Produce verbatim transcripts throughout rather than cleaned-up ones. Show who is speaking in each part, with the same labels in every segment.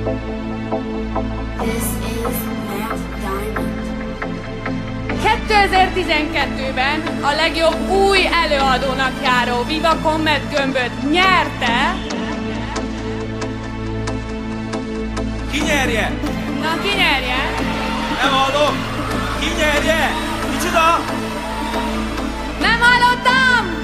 Speaker 1: kétezer-tizenkettőben a legjobb új előadónak járó Viva Commet gömböt nyerte.
Speaker 2: Ki nyerje?
Speaker 1: Na, ki nyerje?
Speaker 2: Nem hallom! Ki nyerje? Micsoda?
Speaker 1: Nem hallottam!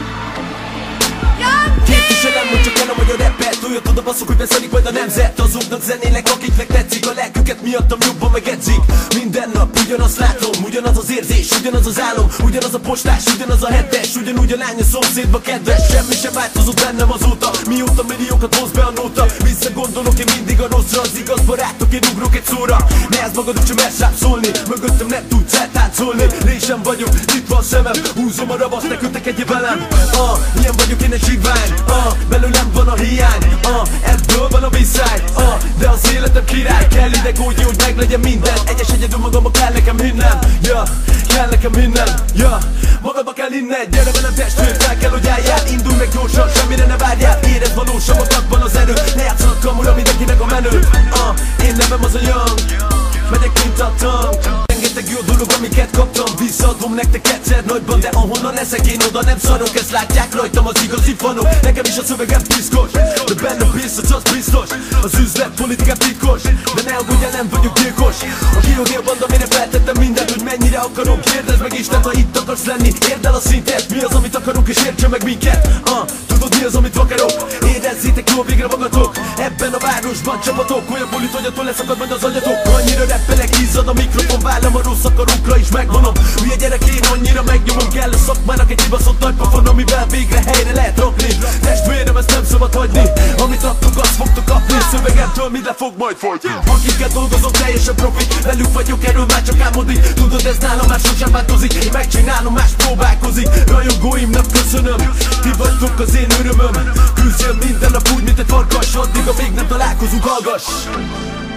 Speaker 3: Képviselem, hogy csak elem, hogy a rappet túljött oda baszok, hogy beszelik majd a nemzet. Azoknak zenélek, akiknek tetszik, a lelküket miattam jobban megetzik. Minden nap ugyanazt látom, ugyanaz az érzés, ugyanaz az álom, ugyanaz a postás, ugyanaz a hetes, ugyanúgy a lány a szomszédba kedves. Semmi sem változott bennem azóta, mióta milliókat hoz be a nóta. Visszagondolok én mindig a rosszra, az igaz barátok, én ugrok egy szóra. Ne ez magad, úgysem mersz rám szólni, mögöttem nem tudsz eltáncolni. Résem vagyok, nyitva a szemem, húzom a ravaszt, ne kötekedje velem. Ah, ilyen vagyok én egy zsigvány, ah, belőlem van a hiány, ah, ebből van a viszály, ah, de az életem király. Kell ide gógyi, hogy meglegyen minden, egyes egyedül magamba kell nekem hinnem, ja, kell nekem hinnem, ja, magadba kell inned, gyere velem testvér, fel kell, hogy álljál, indulj meg gyorsan, semmire ne várjál, érezd valósan magadban az erő, ne játszanak kamura, mindenki meg a menő, ah, én nevem az a Young, megyek mint a tank. Rengeteg jó dolog, amiket kaptam, visszaadom nektek egyszer nagyban, de ahonnan leszek én oda nem szarok, ezt látják rajtam az igazi fanok. Nekem is a szövegem piszkos, de benne biztos, az biztos, az üzlet politikám titkos, de ne aggódjál, nem vagyok gyilkos. A kiódél banda, amire feltettem mindent, hogy mennyire akarom, kérdezd meg Istent, ha itt akarsz lenni, érd el a szintet, mi az, amit akarunk, és értse meg minket. Ah, tudod mi az, amit vakarok, érezzétek jól végre magatok, ebben a városban csapatok, olyan polit, hogy attól leszakad majd az agyatok. Annyira rappelek, izzad a mikrofon, vállam a rossz akarókra is megvonom. Hülye gyerek, én annyira megnyomom, kell a szakmának egy kibaszott nagy pofon, amivel végre helyre lehet rakni. Testvérem, ezt nem szabad hagyni, amit adtok, azt fogtok kapni. Szövegemtől minden fog majd folyni. Akikkel dolgozom, teljesen profi, velük vagyok, erről már csak álmodik. Tudod, ez nálam már sosem változik, én megcsinálom, más próbálkozik. Rajongóimnak köszönöm, ti vagytok az én örömöm. Küzdjön minden nap úgy, mint egy farkas, addig, amíg nem találkozunk, hallgass!